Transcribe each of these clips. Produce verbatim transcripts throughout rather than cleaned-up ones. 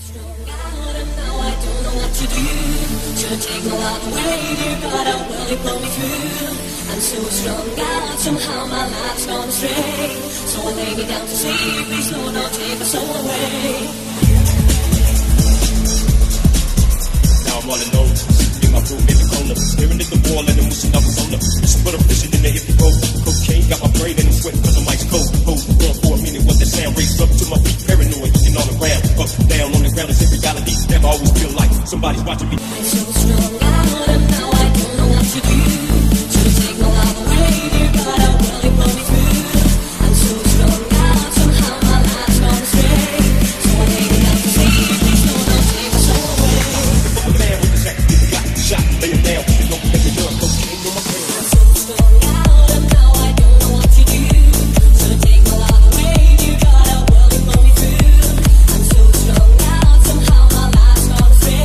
Somebody's watching me. I'm so strung out and now I don't know what to do. Should take my life away, dear God, I will it blow me through. I'm so strung out, somehow my life's gone astray. So I lay it down to see, please no, don't take my soul away. The man with the sack, he got shot, lay him down, you know, make it done, cocaine on my brain. I'm so strung out and now I don't know what to do. Should take my life away, dear God, I will it blow me through. I'm so strung out, somehow my life's gone astray.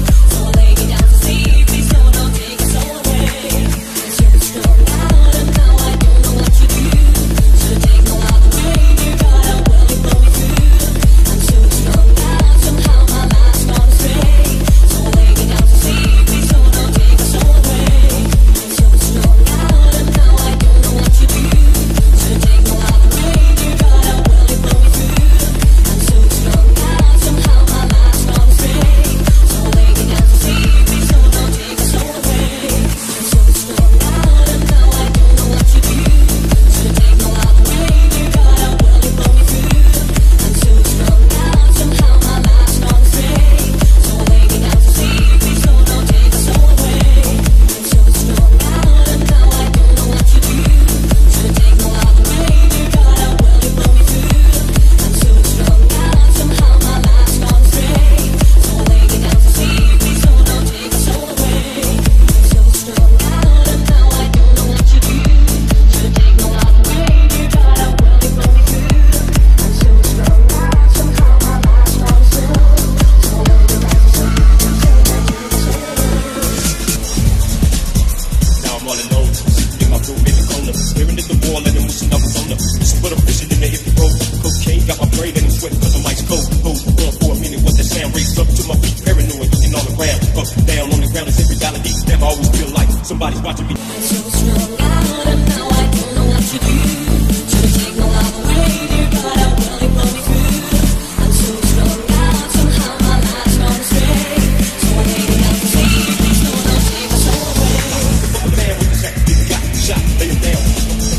Somebody's watching me. I'm so strung out and now I don't know what to do. Should take my life away, dear God, I will it blow me through. I'm so strung out, somehow my life's gone astray. So I lay it down to see, please no, don't take my soul away. The man with the sack, he got shot, lay him down.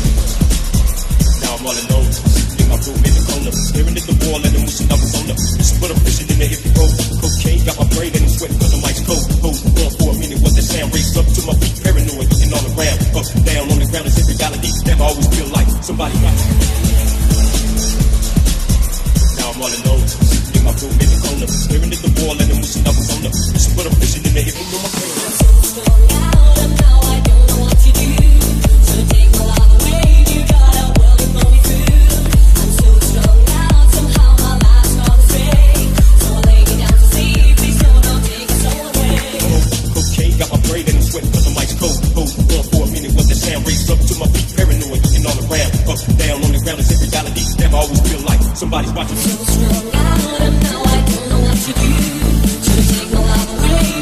Now I'm all alone, in my room in the corner, staring at the wall and the motion I was on the. Just put a vision in the hip road. Cocaine got my brain and I'm sweating cause I'm ice cold. Hold on for a minute, what that sound raised up to my feet. Paranoid, looking all around, up, down on the ground, it's every reality. Never always feel like somebody watching me. Now I'm all alone, in my room in the corner, staring at the wall and the motion I was on the. Just put a vision in the hip road. I'm so strung out and now I don't know what to do. Should take my life away, dear God, I will it blow me through. I'm so strung out, somehow my life's gone astray. So I lay it down to see, please no, don't take my soul away. Cocaine got my brain and I'm sweating cause I'm ice cold. Hold on for a minute, what that sound raised up to my feet. Paranoid, looking all around, up, down on the ground, it's every reality. Never always feel like somebody's watching me. So strung out and now I don't know what to do. Should take my life away.